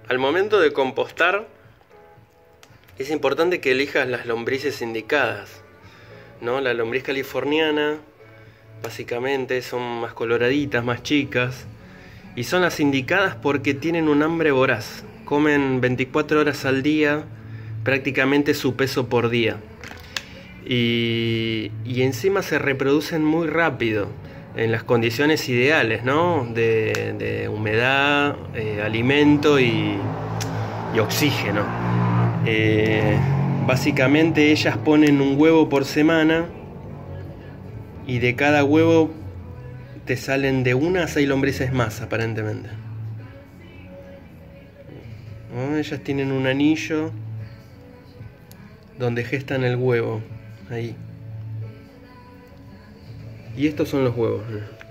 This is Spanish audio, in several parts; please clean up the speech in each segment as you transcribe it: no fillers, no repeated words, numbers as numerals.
Al momento de compostar es importante que elijas las lombrices indicadas, ¿no? La lombriz californiana, básicamente, son más coloraditas, más chicas, y son las indicadas porque tienen un hambre voraz. Comen 24 horas al día, prácticamente su peso por día. Y encima se reproducen muy rápido, en las condiciones ideales, ¿no? De humedad, alimento y oxígeno. Básicamente ellas ponen un huevo por semana y de cada huevo te salen de 1 a 6 lombrices más, aparentemente. ¿No? Ellas tienen un anillo donde gestan el huevo, ahí. Y estos son los huevos.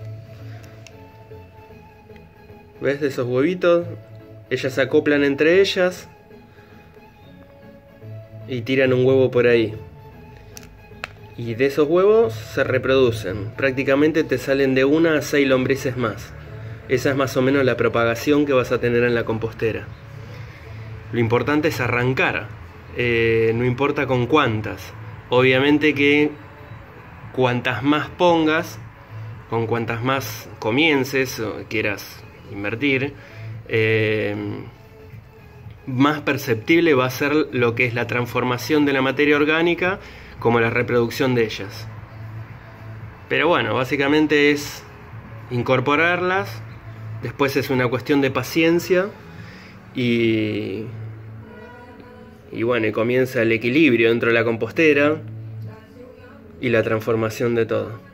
¿Ves esos huevitos? Ellas se acoplan entre ellas y tiran un huevo por ahí. Y de esos huevos se reproducen. Prácticamente te salen de 1 a 6 lombrices más. Esa es más o menos la propagación que vas a tener en la compostera. Lo importante es arrancar. No importa con cuántas. Obviamente que cuantas más pongas, con cuantas más comiences o quieras invertir, más perceptible va a ser lo que es la transformación de la materia orgánica como la reproducción de ellas. Pero bueno, básicamente es incorporarlas, después es una cuestión de paciencia y bueno, y comienza el equilibrio dentro de la compostera y la transformación de todo.